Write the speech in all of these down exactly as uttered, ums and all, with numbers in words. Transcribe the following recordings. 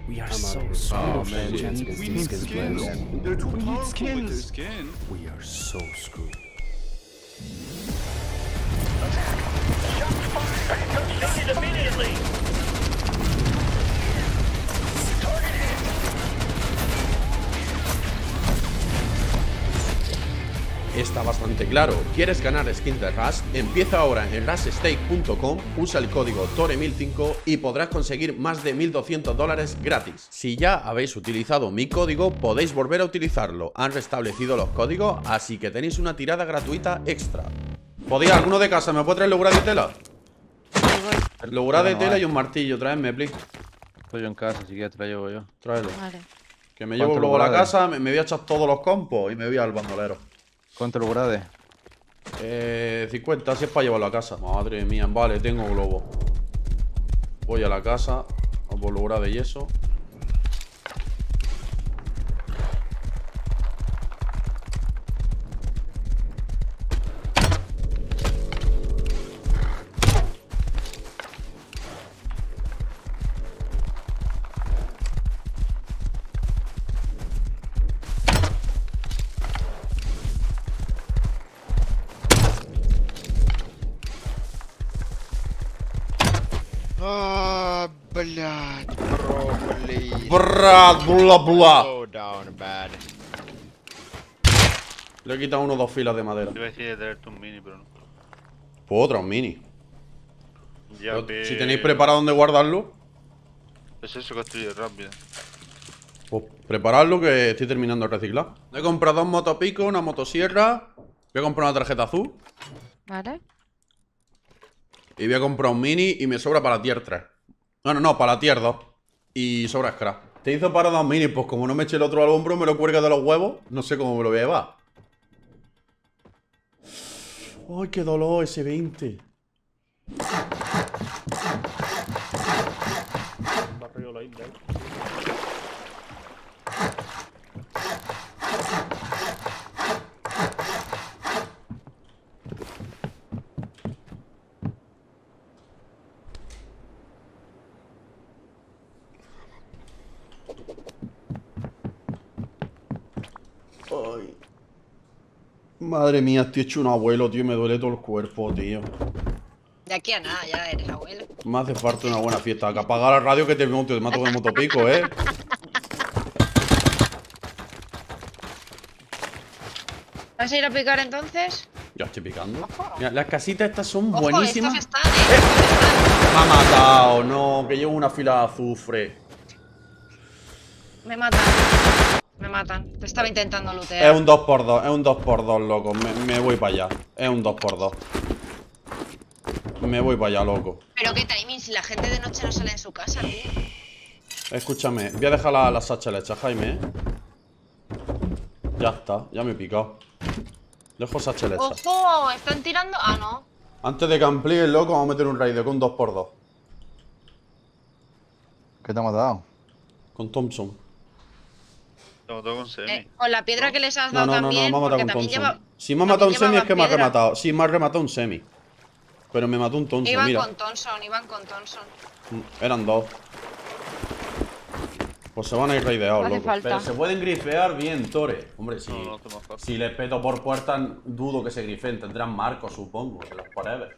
We are so screwed. Oh man, chance against these skins players. They're too We need powerful with their skins. skin. We are so screwed. Immediately. Está bastante claro. ¿Quieres ganar skins de Rush? Empieza ahora en rush stake punto com, usa el código Tore mil cinco y podrás conseguir más de mil doscientos dólares gratis. Si ya habéis utilizado mi código, podéis volver a utilizarlo. Han restablecido los códigos, así que tenéis una tirada gratuita extra. ¿Podéis alguno de casa? ¿Me puede traer logura de tela? Logura de tela y un martillo, tráeme, please. Estoy yo en casa, si quieres te la llevo yo. Tráelo. Vale. Que me llevo ¿Cuánto luego a la logura de? casa, me, me voy a echar todos los compos y me voy al bandolero. ¿Cuánto lo grade? Eh, cincuenta, si es para llevarlo a casa. Madre mía, vale, tengo globo. Voy a la casa, a por lograr de yeso. Ah, блядь, broccoli. Brad, bla, bla. So down bad. Le he quitado uno o dos filas de madera. Te iba a decir de traerte un mini, pero no. Pues otra, un mini. Ya Pero, ve- si tenéis preparado dónde guardarlo, Es eso, construye rápido. pues preparadlo que estoy terminando de reciclar. He comprado dos motopicos, una motosierra. Voy a comprar una tarjeta azul. Vale. Y voy a comprar un mini y me sobra para la tier tres. No, no, no, para la tier dos. Y sobra scrap. Te hizo para dos minis, pues como no me eché el otro al hombro, me lo cuelga de los huevos. No sé cómo me lo voy a llevar. Ay, qué dolor ese veinte. Ay. Madre mía, estoy hecho un abuelo, tío. Me duele todo el cuerpo, tío. De aquí a nada, ya eres abuelo. Me hace falta una buena fiesta. Que apaga la radio que te, te mato con el motopico, ¿eh? ¿Vas a ir a picar entonces? Ya estoy picando. Mira, las casitas estas son Ojo, buenísimas. estos están, ¿eh? Me ha matado, no, que llevo una fila de azufre. Me matan. Me matan. Te estaba intentando lootear. Es un dos por dos, es un dos por dos, loco. Me, me voy para allá. Es un dos por dos. Me voy para allá, loco. Pero qué timing, si la gente de noche no sale de su casa, tío. Escúchame, voy a dejar la, la sacha hecha, Jaime, ¿eh? Ya está, ya me he picado. Dejo sacha hecha. ¡Ojo! ¿Están tirando? Ah, no. Antes de que amplíe el loco, vamos a meter un raid con dos por dos. ¿Qué te ha matado? Con Thompson. Te mató con semi. Eh, con la piedra que les has No, dado no, no, no, también, me ha matado porque con también Thompson. lleva... Si me ha matado un también semi es que me ha llevaban rematado. Sí, me ha rematado un semi. Pero me mató un Thompson, Iban mira. con Thompson, iban con Thompson. Eran dos. Pues se van a ir raideados, Hace loco. falta. Pero se pueden grifear bien, Tore. Hombre, si, No, no, toma fácil. si les peto por puertas, dudo que se grifeen. Tendrán marcos, supongo, en las paredes.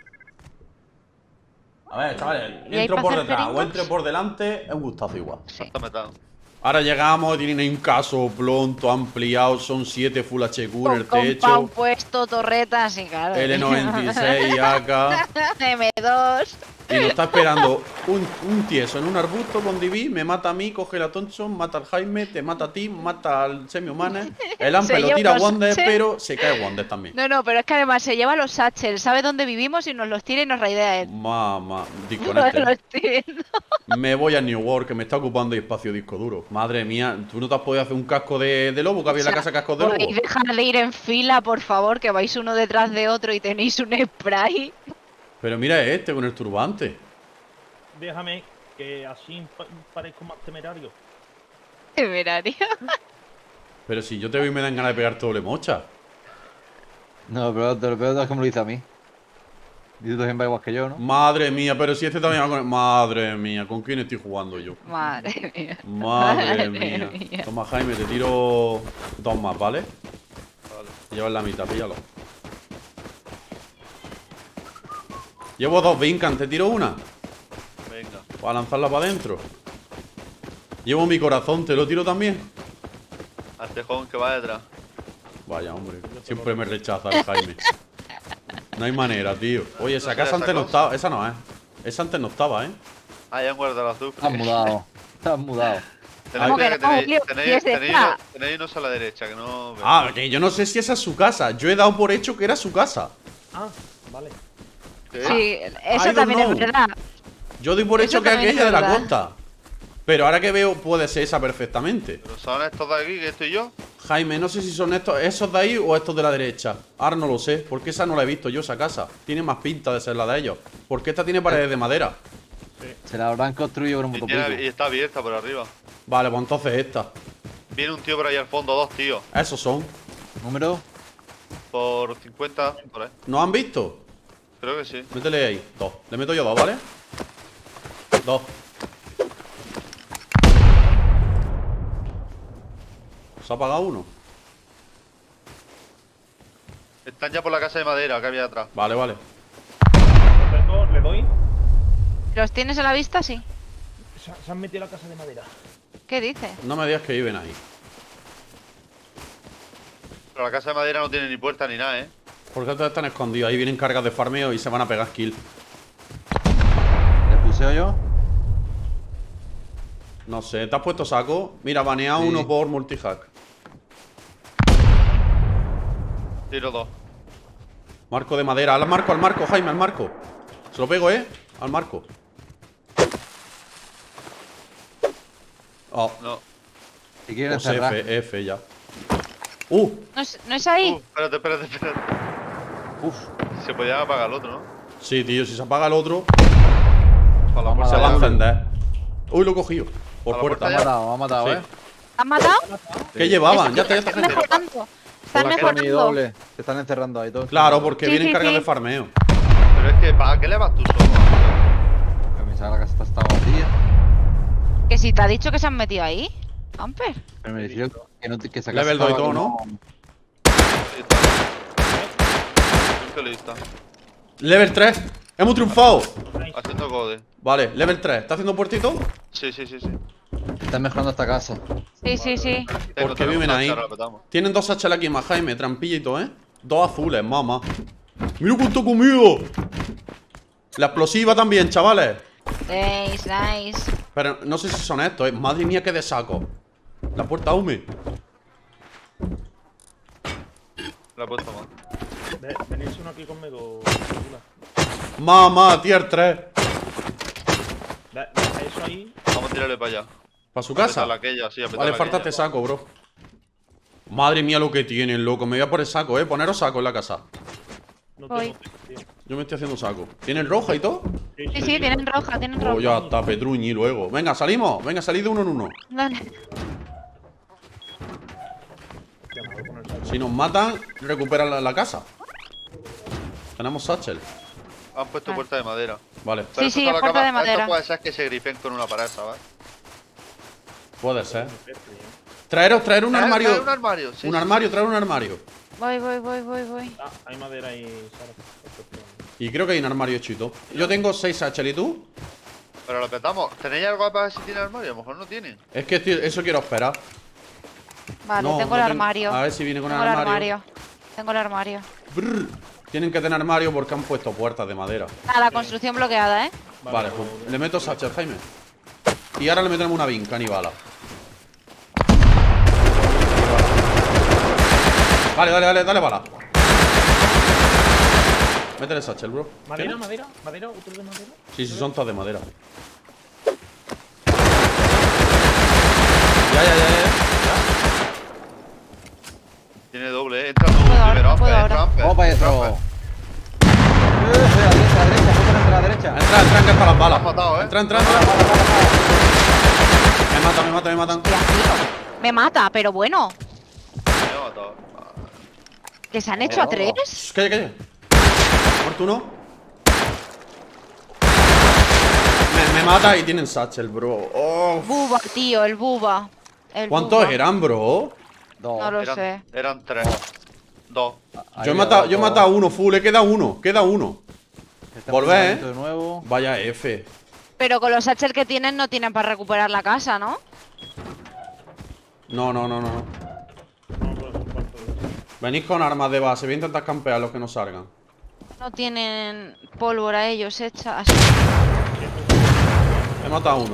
A ver, chavales, ¿Y hay entro para por hacer detrás o peritos? entro por delante, es un gustazo igual. Sí. Está metado. Ahora llegamos, tienen ahí un caso pronto, ampliado, son siete Full H Q en el Con techo. pan puesto, torretas y claro. L noventa y seis, A K. M dos. Y nos está esperando un, un tieso en un arbusto con D B, me mata a mí, coge la Thompson, mata al Jaime, te mata a ti, mata al semi-humano. El Ampe Se lo lleva tira a los Wander, satchels. pero se cae Wander también. No, no, pero es que además se lleva los satchels, sabe dónde vivimos y nos los tira y nos raidea él. Mamá, No disconecte. lo estoy viendo. Me voy a New World, que me está ocupando espacio disco duro. Madre mía, ¿tú no te has podido hacer un casco de, de lobo? ¿Que había en la casa cascos de lobo? ¿Podéis dejar de ir en fila, por favor? Que vais uno detrás de otro y tenéis un spray. Pero mira este con el turbante. Déjame que así pa- parezco más temerario. Temerario. Pero si yo te veo y me dan ganas de pegar doble mocha. No, pero te lo peor es como lo hice a mí. Y tú también vas igual que yo, ¿no? Madre mía, pero si este también va con... Madre mía, ¿con quién estoy jugando yo? Madre mía. Madre mía. Toma, Jaime, te tiro dos más, ¿vale? Vale. Llevas la mitad, píllalo. Llevo dos Vincan, ¿te tiro una? Venga. Para lanzarla para adentro. Llevo mi corazón, ¿te lo tiro también? Al tejón que va detrás. Vaya, hombre, siempre me rechaza el Jaime. No hay manera, tío. Oye, esa No sé, casa esa antes no cosa. estaba. Esa no es. Esa antes no estaba, ¿eh? Ah, ya han guardado el azufre. Te has mudado. Te has mudado. Tenéis, ¿Cómo que que no, tenéis, Julio? tenéis, ¿Qué es tenéis, esta? tenéis unos a la derecha, que no... Ah, que yo no sé si esa es su casa. Yo he dado por hecho que era su casa. Ah, vale. ¿Qué? Sí, I eso don't también know. es verdad. Yo doy por Eso hecho que también aquella es de la verdad. costa. Pero ahora que veo, puede ser esa perfectamente. ¿Pero son estos de aquí, que estoy yo? Jaime, no sé si son estos, esos de ahí o estos de la derecha. Ahora no lo sé, porque esa no la he visto yo, esa casa. Tiene más pinta de ser la de ellos. Porque esta tiene paredes de madera. Se la habrán construido con un Y, motopico. tiene- y está abierta por arriba. Vale, pues entonces esta. Viene un tío por ahí al fondo, dos tíos. Esos son. Número. Por cincuenta, por ahí. ¿No han visto? Creo que sí. Métele ahí, dos. Le meto yo dos, ¿vale? Dos. ¿Se ha apagado uno? Están ya por la casa de madera que había atrás. Vale, vale. Perfecto, le doy. ¿Los tienes a la vista? Sí. Se, se han metido a la casa de madera. ¿Qué dices? No me digas que viven ahí. Pero la casa de madera no tiene ni puerta ni nada, ¿eh? Porque estos están escondidos. Ahí vienen cargas de farmeo y se van a pegar kill. ¿Le puseo yo? No sé, ¿te has puesto saco? Mira, banea Sí. uno por multihack. Tiro dos. Marco de madera. Al marco, al marco, Jaime, al marco. Se lo pego, ¿eh? Al marco. Oh, No. Si quieren pues cerrar. F, F ya. Uh, ¿No es, no es ahí? Uh, espérate, espérate, espérate. Uf. Se podía apagar el otro, ¿no? sí, tío, si se apaga el otro, Para la Vamos se puerta va a Vale. encender. Uy, lo he cogido. Por A la puerta. Me ha puerta matado, me ha matado, Sí. ¿eh? ¿Has matado? ¿Qué llevaban? Ya está, ya está, Estás gente. mejorando. Estás Por la cara mi mejorando. doble. Te están encerrando ahí todos. Claro, porque Sí, vienen sí, cargas sí. de farmeo. Pero es que, ¿para qué le vas tú solo? Que me sale la casa está vacía. Que si te ha dicho que se han metido ahí. Amper. Pero me dijeron que no te que esa Level casa dos y estaba todo, como- Ahí está. Qué lista. Level tres. Hemos triunfado. Haciendo code. Vale, level tres. ¿Está haciendo puertito? Sí, sí, sí, sí. Están mejorando esta casa. Sí, sí, sí. Tengo, Porque tenemos viven una ahí. charla, petamos. Tienen dos H L aquí más, Jaime. Trampillito, ¿eh? Dos azules, mamá. ¡Mira cuánto comido! La explosiva también, chavales. Nice, nice. Pero no sé si son estos, ¿eh? Madre mía, qué de saco. La puerta hume. La he puesto mal. Ve- Venís uno aquí conmigo. Mamá, tier tres. Ve- ve Eso ahí. Vamos a tirarle para allá. ¿Para su casa? Apretar aquella, sí, apretar Vale, aquella. falta este saco, bro. Madre mía lo que tienen, loco. Me voy a por el saco, ¿eh? Poneros saco en la casa. No Voy. tengo, tío. Yo me estoy haciendo saco. ¿Tienen roja y todo? Sí, sí, tienen roja, tienen Oh, roja. ya está, Petruñi luego. Venga, salimos. Venga, salid de uno en uno. Dale. Ya me voy a poner saco. Si nos matan, recuperan la, la casa. Tenemos satchel. Han puesto Vale. puerta de madera. Vale, Pero Sí, sí, esto es lo puerta acaba- de madera. Esto puede ser que se gripen con una pared, ¿sabes? puede ser. Traeros, traer un Trae- armario. trae un armario, sí, un sí, armario, sí. traer un armario. Voy, voy, voy, voy, voy. Ah, hay madera ahí, Sara. Y creo que hay un armario chito. Yo tengo seis satchel, ¿y tú? Pero lo petamos. ¿Tenéis algo para ver si tiene armario? A lo mejor no tiene. Es que tío, eso quiero esperar. Vale, No, tengo no el armario. A ver si viene con Tengo el el armario. armario. Tengo el armario. Brr. Tienen que tener armario porque han puesto puertas de madera. Ah, la construcción bloqueada, ¿eh? Vale, pues le meto satchel, Jaime. Y ahora le metemos una vinca ni bala. Vale, dale, dale, dale bala. Métele satchel, bro. ¿Madera, ¿Tienes? madera? ¿Madera? ¿Otro de madera? Sí, sí, son todas de madera. Ya, ya, ya, ya. Tiene doble, ¿eh? Entra tú puedo ahora, primero, no puedo Amper, ahora. entra Amper, Vamos para entra adentro. Amper. Eh, a la derecha, a la derecha, justo entre la derecha. Entra, entra, que hasta las balas. Me has matado, ¿eh? Entra, entra, entra. Me matan, me matan, me matan. Hostia, tío. Me mata, pero bueno. Me ha matado. Que se han hecho a tres. Shh, Calla, calla. Muerto uno. me mata y tienen satchel, bro. Oh. Buba, tío, el buba. El ¿Cuántos buba. eran, bro? Dos. No lo Eran, sé. eran tres. Dos. Ahí Yo he matado, yo he abajo. matado a uno full, he quedado uno, queda uno. Está Volver, empezando de nuevo. Vaya F. Pero con los satchel que tienen no tienen para recuperar la casa, ¿no? No, no, no, no. No, pues, pues, pues, Venid con armas de base, voy a intentar campear los que no salgan. No tienen pólvora ellos hecha. Así. He matado a uno.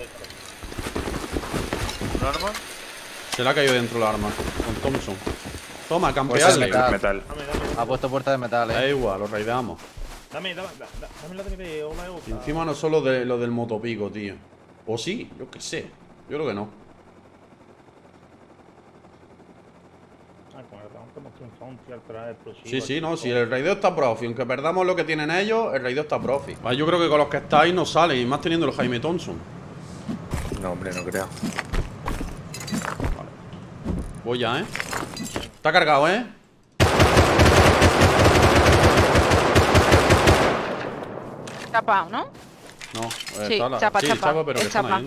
¿Un arma? Se le ha caído dentro el arma. Con Thompson. Toma, Pues es campearle. metal. metal. Dame, dame, Ha puesto puerta de metal, Da eh. igual, lo raideamos. dame, dame, dame, dame la D B, hola, hola. Y encima no solo de lo del motopico, tío. O sí, yo qué sé. Yo creo que no. Ah, con el round hemos triunfado un tío al traer explosivo. Sí, sí, no, si el raideo está profi. Aunque perdamos lo que tienen ellos, el raideo está profi. Vale, yo creo que con los que estáis no salen. Y más teniendo el Jaime Thompson. No, hombre, no creo. Voy ya, ¿eh? Está cargado, ¿eh? Chapao, ¿no? No, eh, Sí, está la... chapa, sí, chapa, chapa, pero es que están chapa. ahí.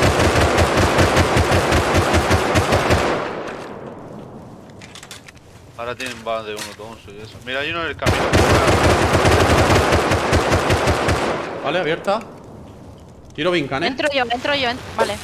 Ahora tienen balas de uno tonso y eso. Mira, hay uno en el camino. Vale, abierta. Tiro Vincan, ¿eh? Entro yo, entro yo. en- Vale.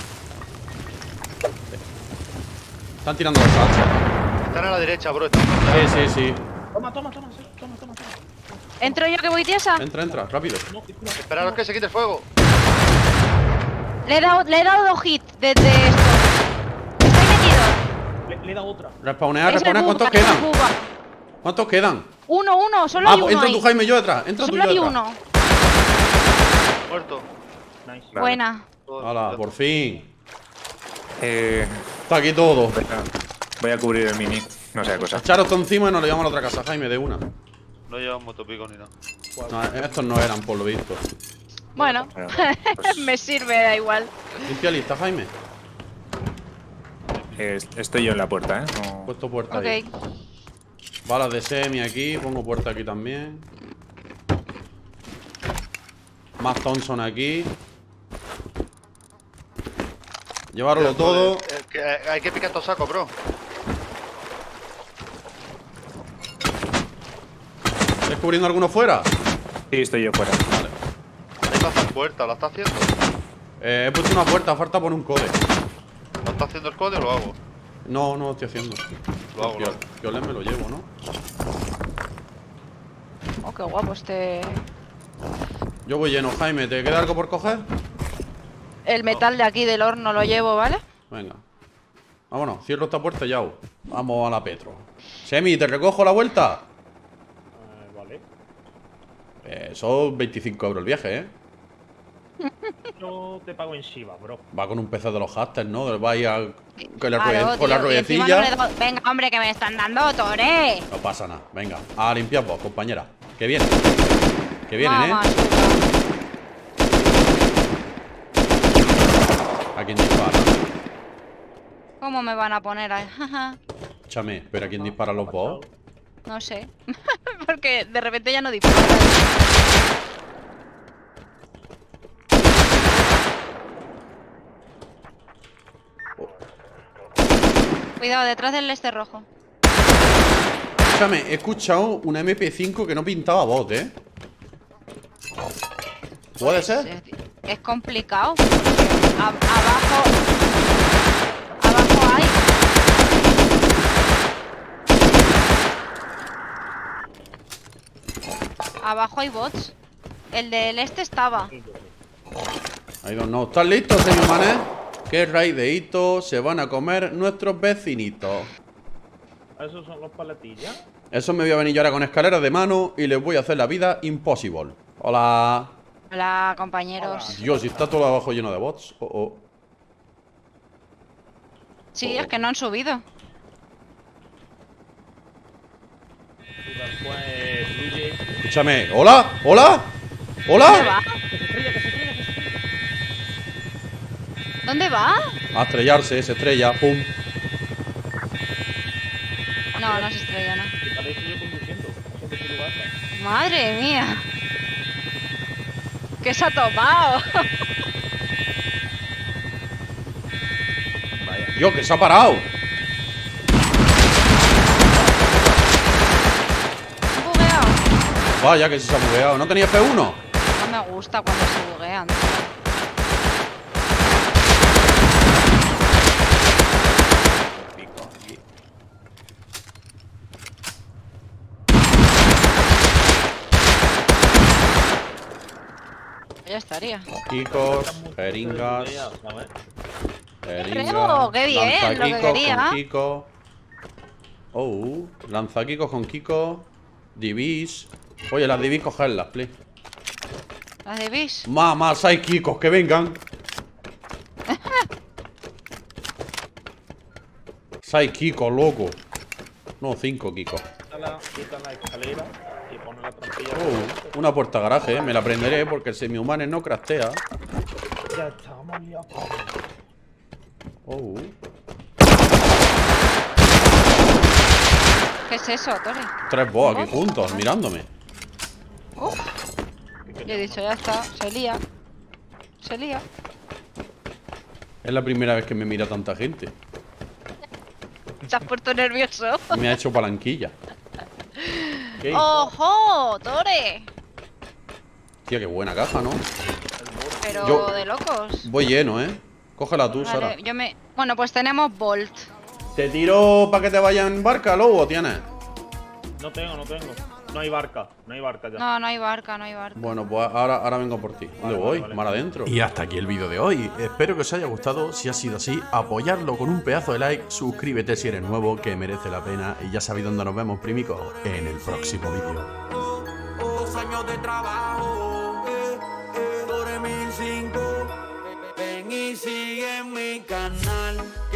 Están tirando los saltos. Están a la derecha, bro. Están Sí, sí, sí. Toma, toma, toma, sí, toma, toma, toma. Entro yo que voy tiesa. Entra, entra, rápido. No, espera, Esperaros que se quite el fuego. Le he dado, le he dado dos hits desde esto. Estoy metido. le, le he dado otra. Respawnear, Es el respawnear. ¿Cuántos buba, es el quedan? buba. ¿Cuántos quedan? Uno, uno, solo Ah, hay uno entra ahí. tu Jaime y yo detrás. Entra tú y Solo yo hay detrás. uno. Muerto. Nice. Vale. Buena. Hala, por fin. Eh, Está aquí todo. voy, a, voy a cubrir el mini. No sea cosa. Echaros todo encima y nos lo llevamos a la otra casa, Jaime, de una. No llevan motopico ni nada. No, estos no eran, por lo visto. Bueno, Bueno, pues, me sirve, da igual. Limpia lista, Jaime. eh, estoy yo en la puerta, ¿eh? He No- puesto puerta Ok. ahí. Balas de semi aquí, pongo puerta aquí también. Más Thompson aquí. Llevarlo todo. Eh, que, eh, hay que picar estos sacos, bro. ¿Estás cubriendo alguno fuera? Sí, estoy yo fuera. Hay que hacer puerta, ¿la está haciendo? Eh, he puesto una puerta, falta poner un code. ¿La está haciendo el código o lo hago? No, no lo estoy haciendo. Lo hago, Que, lo hago. que Olé me lo llevo, ¿no? Oh, qué guapo este. Yo voy lleno, Jaime. ¿Te queda algo por coger? El metal de aquí del horno lo llevo, ¿vale? Venga. Vámonos, cierro esta puerta y ya. Vamos a la Petro. Semi, ¿te recojo la vuelta? Eh, vale. Eh, son veinticinco euros el viaje, ¿eh? Yo te pago en Shiba, bro. Va con un P C de los hasters, ¿no? Va ahí a... con la, Claro, ruede- con la tío, y encima ruedecilla. no le he dado- Venga, hombre, que me están dando, Tore. No pasa nada. Venga, a limpiar vos, compañera. Que vienen. Que vienen, Mamá, ¿eh? A quien dispara. ¿Cómo me van a poner ahí? Jaja. Échame, pero a quien dispara los vos. No sé. Porque de repente ya no dispara. Cuidado, detrás del este rojo. Escúchame, he escuchado una M P cinco que no pintaba bot, ¿eh? ¿Puede Pues, ser? eh, Es complicado. porque a- abajo. Abajo hay. Abajo hay bots. El del este estaba. I don't know. ¿Están listos, señor Mané? ¿Qué raideíto se van a comer nuestros vecinitos? ¿Esos son los paletillas? Eso me voy a venir yo ahora con escaleras de mano y les voy a hacer la vida impossible. Hola. Hola, compañeros. Dios, si está todo abajo lleno de bots. Oh, oh. Sí, es que no han subido. Pues fluye. Escúchame. ¿Hola? ¿Hola? ¿Dónde ¿Hola? va? Que se estrella, que se estrella, que se estrella. ¿Dónde va? A estrellarse, se estrella. Pum. No, no se estrella, no. Que parece yo conduciendo. No sé de qué lugar está. Madre mía. ¿Qué se ha tomado? Tío, que se ha parado. Bugueado. Vaya, que se ha bugueado. ¿No tenía F uno? No me gusta cuando se buguean. Ya estaría. Kikos, jeringas. ¿Sabes? Jeringas. ¡Qué bien! Lo que Lanzakikos quería. con Kiko. Oh, lanzakikos con Kiko. Divis. Oye, las Divis cogerlas, please. ¿Las de bis? Más, más, hay Kikos, que vengan. Seis Kikos, loco. No, cinco Kikos. Quita la, quita la escalera y pone la trampilla. Oh, una puerta garaje, eh. Me la prenderé porque el semi-humano no craftea. Ya estamos liados. Oh. ¿Qué es eso, Tori? Tres boas aquí juntos, mirándome. Uf. Yo he dicho, ya está. Se lía. Se lía. Es la primera vez que me mira tanta gente. Se has puesto nervioso. Me ha hecho palanquilla. ¿Qué? ¡Ojo, Tore! Tía, qué buena caja, ¿no? Pero Yo- de locos. Voy lleno, ¿eh? Cógela tú, Sara. Vale, yo me... Bueno, pues tenemos Bolt. ¿Te tiro para que te vaya en barca, Lobo, tienes? No tengo, no tengo. No hay barca, no hay barca ya. No, no hay barca, no hay barca. Bueno, pues ahora, ahora vengo por ti. ¿Dónde Vale, voy? vale, vale. Mar adentro. Y hasta aquí el vídeo de hoy. Espero que os haya gustado. Si ha sido así, apoyadlo con un pedazo de like. Suscríbete si eres nuevo, que merece la pena. Y ya sabéis dónde nos vemos, primicos, en el próximo vídeo. Dos años de trabajo, eh, eh, dos mil cinco. Ven y sigue en mi canal.